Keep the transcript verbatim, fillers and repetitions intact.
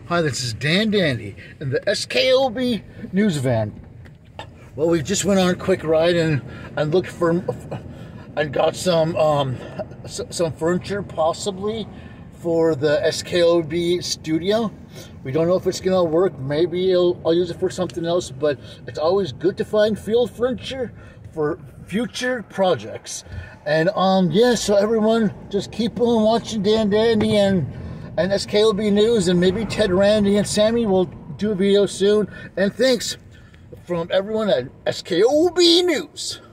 Hi, this is Dan Dandy in the S K O B news van. Well, we just went on a quick ride and and looked for and got some um some furniture possibly for the S K O B studio. We don't know if it's gonna work. Maybe it'll, I'll use it for something else, but it's always good to find field furniture for future projects. And um yeah, so everyone just keep on watching Dan Dandy and and S K O B News, and maybe Ted, Randy, and Sammy will do a video soon. And thanks from everyone at S K O B News.